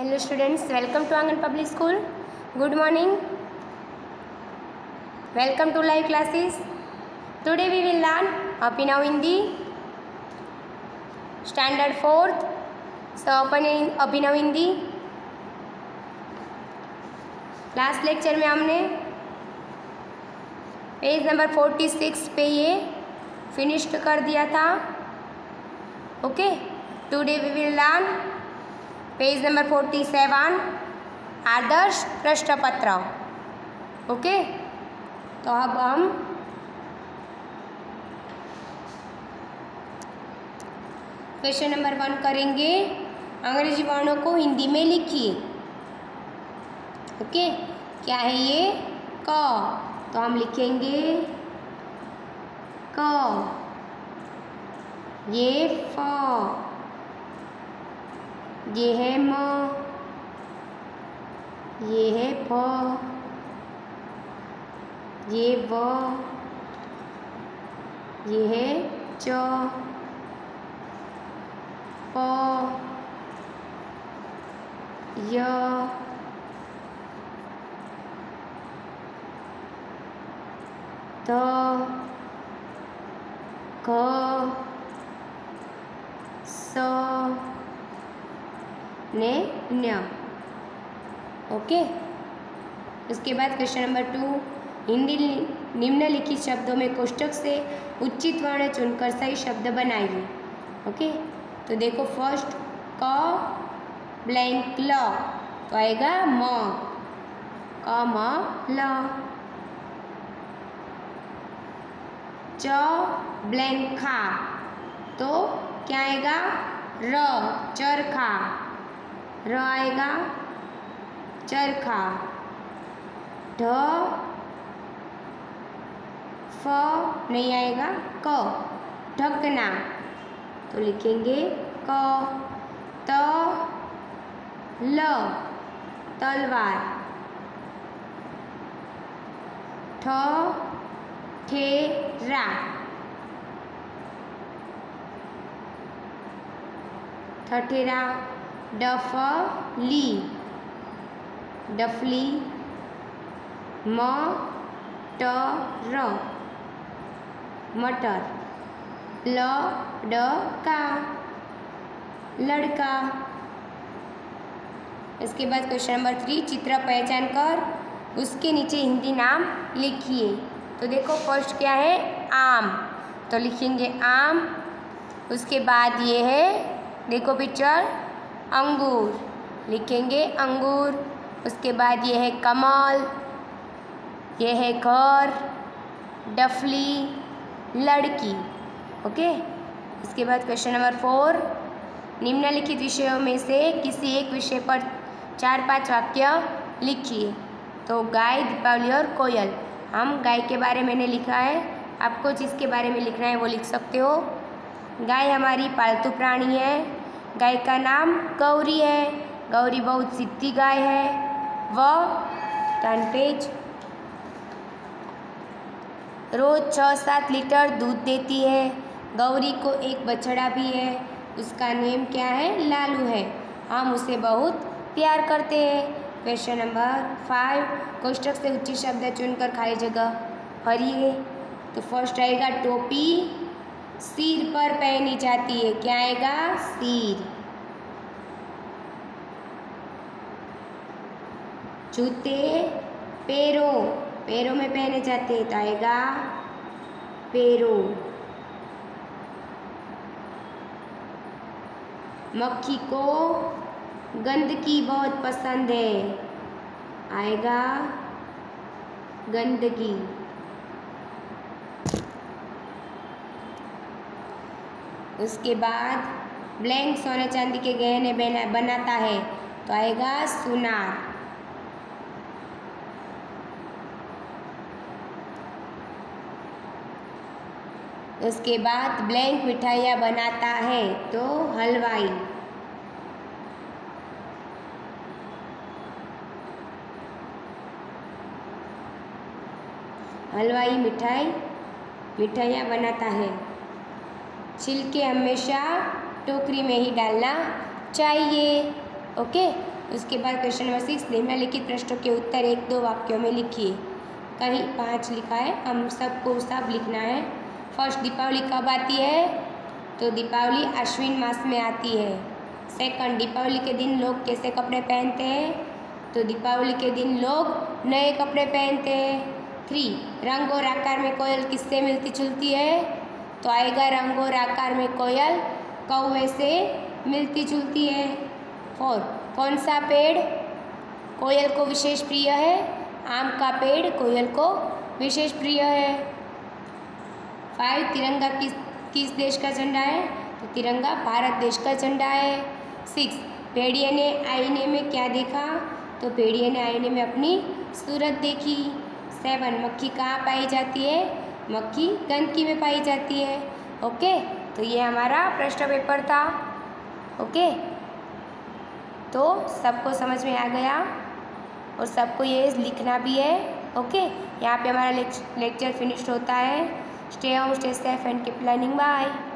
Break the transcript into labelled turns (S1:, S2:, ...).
S1: Hello students, welcome to Angan Public School. Good morning. Welcome to live classes. Today we will learn Abhinav Hindi Standard 4th. So Abhinav Hindi last lecture में हमने page number 46 पे ये finished कर दिया था. Okay, today we will learn page number 47 आदर्श प्रश्न पत्र. ओके, तो अब हम क्वेश्चन नंबर 1 करेंगे. अंग्रेजी वर्णों को हिंदी में लिखिए. ओके, क्या है ये? क. तो हम लिखेंगे क. ये फ. ये है म. ये है फ. ये व. ये है च. प. य. त. क. स ने न्य. ओके, उसके बाद क्वेश्चन नंबर 2. हिंदी निम्नलिखित शब्दों में कोष्ठक से उचित वर्ण चुनकर सही शब्द बनाइए. ओके, तो देखो फर्स्ट क ब्लैंक ल तो आएगा म. क म ल. च ब्लैंक खा तो क्या आएगा? र. चरखा. र आएगा चरखा. ढ फ नहीं आएगा. क ढकना तो लिखेंगे क. त ल तलवार. ठ ठेरा. ठठेरा. डफली डफली. मटर मटर. लड़का लड़का. इसके बाद क्वेश्चन नंबर 3. चित्र पहचान कर उसके नीचे हिंदी नाम लिखिए. तो देखो फर्स्ट क्या है? आम. तो लिखेंगे आम. उसके बाद ये है, देखो पिक्चर, अंगूर. लिखेंगे अंगूर. उसके बाद ये है कमल. ये है घर. डफली लड़की. ओके, इसके बाद क्वेश्चन नंबर 4. निम्नलिखित विषयों में से किसी एक विषय पर 4-5 वाक्य लिखिए. तो गाय, दीपावली और कोयल. हम गाय के बारे में लिखा है, आपको जिसके बारे में लिखना है वो लिख सकते हो. गाय हमारी पालतू प्राणी है. गाय का नाम गौरी है. गौरी बहुत सिद्धि गाय है. वह टर्न पेज रोज 6-7 लीटर दूध देती है. गौरी को एक बछड़ा भी है. उसका नेम क्या है? लालू है. हम उसे बहुत प्यार करते हैं. Question number 5. कोष्ठक से उचित शब्द चुनकर खाली जगह भरिए. तो फर्स्ट आएगा टोपी. सिर पर पहनी जाती है. क्या आएगा? सिर. जूते पैरों पैरों में पहने जाते हैं तो आएगा पैरों. मक्खी को गंदगी बहुत पसंद है. आएगा गंदगी. उसके बाद ब्लैंक सोने चांदी के गहने बनाता है तो आएगा सुनार. उसके बाद ब्लैंक मिठाइयाँ बनाता है तो हलवाई. हलवाई मिठाइयाँ बनाता है. छिलके हमेशा टोकरी में ही डालना चाहिए. ओके, उसके बाद क्वेश्चन नंबर 6, निम्नलिखित प्रश्नों के उत्तर 1-2 वाक्यों में लिखिए। कहीं 5 लिखा है, हम सबको सब लिखना है। फर्स्ट, दीपावली कब आती है? तो दीपावली आश्विन मास में आती है। सेकंड, दीपावली के दिन लोग कैसे कपड़े पहनते हैं? तो दीपावली के दिन लोग नए कपड़े पहनते हैं। 3, रंग और आकार में कोयल किससे मिलती जुलती है? तो आएगा रंग और आकार में कोयल कौवे से मिलती जुलती है। 4, कौन सा पेड़ कोयल को विशेष प्रिय है? आम का पेड़ कोयल को विशेष प्रिय है। 5, तिरंगा किस देश का झंडा है? तो तिरंगा भारत देश का झंडा है। 6, भेड़िए ने आईने में क्या देखा? तो भेड़िए ने आईने में अपनी सूरत देखी। 7, मक्खी कहाँ पाई जाती है? मक्खी गंदगी में पाई जाती है। ओके, तो ये हमारा प्रश्न पेपर था। ओके, तो सबको समझ में आ गया और सबको ये लिखना भी है। ओके, यहाँ पे हमारा लेक्चर फिनिश्ड होता है। Stay home, stay safe and keep learning. Bye.